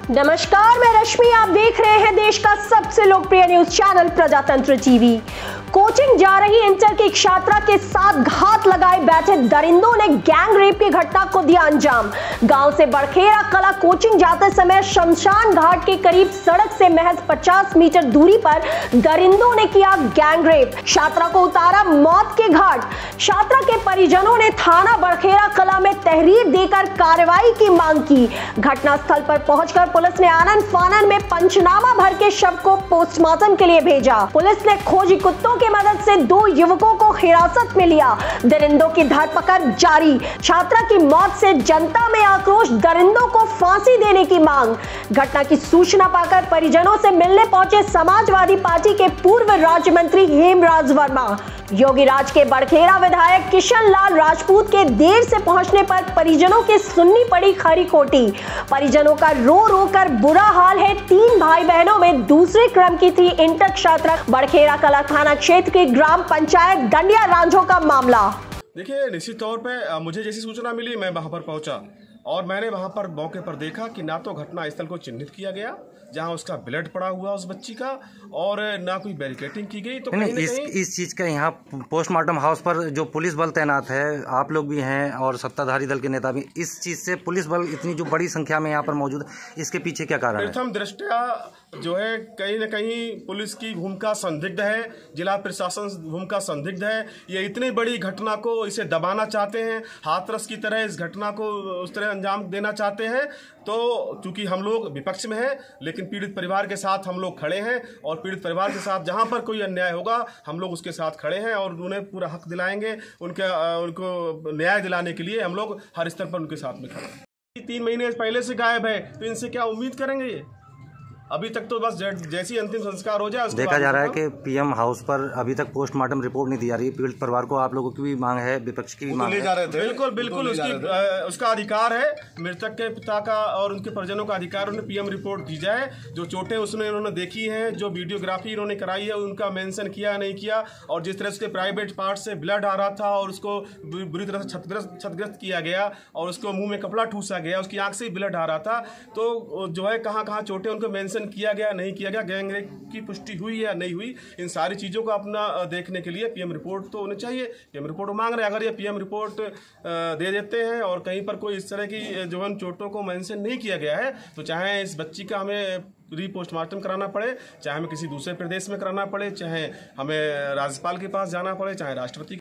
नमस्कार, मैं रश्मि। आप देख रहे हैं देश का सबसे लोकप्रिय news channel Prajatantra TV. Coaching जा रही इंटर की छात्रा के साथ घात लगाए बैठे दरिंदों ने गैंग रेप की घटना को दिया अंजाम। गांव से बड़खेरा कला कोचिंग जाते समय शमशान घाट के करीब सड़क से महज 50 मीटर दूरी पर दरिंदों ने किया गैंग रेप। छात्रा को उतारा मौत के घाट। छात्रा के परिजनों ने थाना बड़खेरा कला में तहरीर देकर कार्रवाई की मांग की। घटनास्थल पर पहुंचकर पुलिस ने आनन फानन में पंचनामा भर के शव को पोस्टमार्टम के लिए भेजा। पुलिस ने खोजी कुत्तों की मदद से 2 युवकों को हिरासत में लिया। दरिंदों की धरपकड़ जारी। छात्रा की मौत से जनता में आक्रोश, दरिंदों को फांसी देने की मांग। घटना की सूचना पाकर परिजनों से मिलने पहुंचे समाजवादी पार्टी के पूर्व राज्य मंत्री हेमराज वर्मा। योगीराज के बड़खेरा विधायक किशन लाल राजपूत के देर से पहुंचने पर परिजनों की सुननी पड़ी खरी खोटी। परिजनों का रो रो कर बुरा हाल है। 3 भाई बहनों में दूसरे क्रम की थी इंटर छात्रा। बड़खेरा कला थाना क्षेत्र की ग्राम पंचायत दंडिया रांझो का मामला। देखिए, निश्चित तौर पे मुझे जैसी सूचना मिली मैं वहां पर पहुंचा और मैंने वहां पर मौके पर देखा कि ना तो घटना स्थल को चिन्हित किया गया जहां उसका ब्लड पड़ा हुआ उस बच्ची का, और ना कोई बैरिकेडिंग की गई। तो इस चीज का यहाँ पोस्टमार्टम हाउस पर जो पुलिस बल तैनात है, आप लोग भी हैं और सत्ताधारी दल के नेता भी, इस चीज से पुलिस बल इतनी जो बड़ी संख्या में यहाँ पर मौजूद है, इसके पीछे क्या कारण है? प्रथम दृष्टया जो है कहीं न कहीं पुलिस की भूमिका संदिग्ध है, जिला प्रशासन भूमिका संदिग्ध है। ये इतनी बड़ी घटना को इसे दबाना चाहते हैं, हाथरस की तरह इस घटना को उस तरह अंजाम देना चाहते हैं। तो चूंकि हम लोग विपक्ष में हैं, लेकिन पीड़ित परिवार के साथ हम लोग खड़े हैं और पीड़ित परिवार के साथ जहां पर कोई अन्याय होगा हम लोग उसके साथ खड़े हैं और उन्हें पूरा हक दिलाएंगे। उनको न्याय दिलाने के लिए हम लोग हर स्तर पर उनके साथ में खड़े हैं। 3 महीने पहले से गायब है, तो इनसे क्या उम्मीद करेंगे? ये अभी तक तो बस जैसी अंतिम संस्कार हो जाए। देखा जा रहा है कि पीएम हाउस पर अभी तक पोस्टमार्टम रिपोर्ट नहीं दी जा रही है। पीड़ित परिवार को आप लोगों की भी मांग है, विपक्ष की भी मांग है। बिल्कुल उसका अधिकार है, मृतक के पिता का और उनके परिजनों का अधिकार, उन्हें पीएम रिपोर्ट दी जाए। जो चोटें उसने उन्होंने देखी हैं, जो वीडियोग्राफी इन्होंने कराई है, उनका मेंशन किया नहीं किया, और जिस तरह से प्राइवेट पार्ट से ब्लड आ रहा था और उसको बुरी तरह से क्षतग्रस्त किया गया और उसको मुंह में कपड़ा ठूसा गया, उसकी आंख से ही ब्लड आ रहा था। तो जो है कहाँ चोटें उनको मेंशन किया गया नहीं किया गया, गैंग रेप की पुष्टि हुई या नहीं हुई, इन सारी चीज़ों को अपना देखने के लिए पीएम रिपोर्ट तो होनी चाहिए। पीएम रिपोर्ट मांग रहे हैं। अगर ये पीएम रिपोर्ट दे देते हैं और कहीं पर कोई इस तरह की जो है चोटों को मेंशन नहीं किया गया है, तो चाहे इस बच्ची का हमें रीपोस्टमार्टम कराना पड़े, चाहे हमें किसी दूसरे प्रदेश में कराना पड़े, चाहे हमें राज्यपाल के पास जाना पड़े, चाहे राष्ट्रपति